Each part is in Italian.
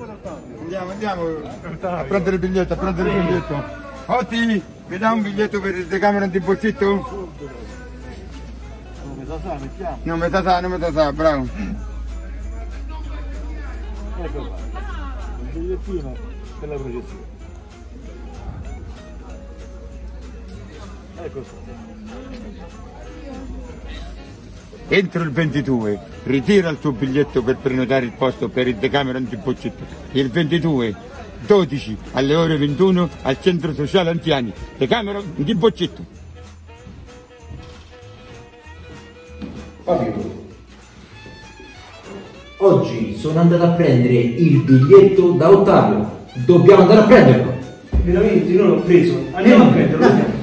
Andiamo a prendere il biglietto, Otti, mi dà un biglietto per il Decameron di Boccetto? Non mi sa, mettiamo. Non mi sa, bravo. Ecco qua, il bigliettino per la proiezione. Ecco qua. Entro il 22, ritira il tuo biglietto per prenotare il posto per il Decameron di Boccetto. Il 22, 12 alle ore 21 al centro sociale anziani, Decameron di Boccetto. Fabio, oggi sono andato a prendere il biglietto da Ottavio. Dobbiamo andare a prenderlo. Veramente, io l'ho preso. Andiamo a prenderlo.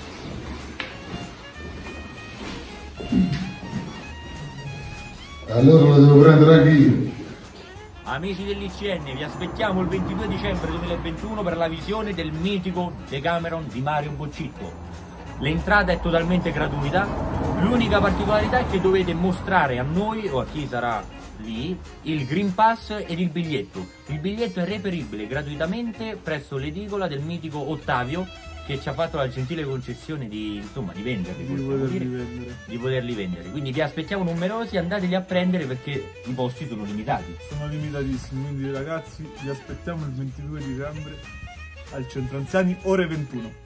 Allora lo devo prendere anche io. Amici dell'ICN, vi aspettiamo il 22 dicembre 2021 per la visione del mitico Decameron di Mario Boccetto. L'entrata è totalmente gratuita, l'unica particolarità è che dovete mostrare a noi o a chi sarà lì il Green Pass ed il biglietto. Il biglietto è reperibile gratuitamente presso l'edicola del mitico Ottavio, che ci ha fatto la gentile concessione di venderli, di poterli vendere. Quindi vi aspettiamo numerosi, andateli a prendere perché i posti sono limitati. Sono limitatissimi, quindi ragazzi vi aspettiamo il 22 dicembre al centro anziani ore 21.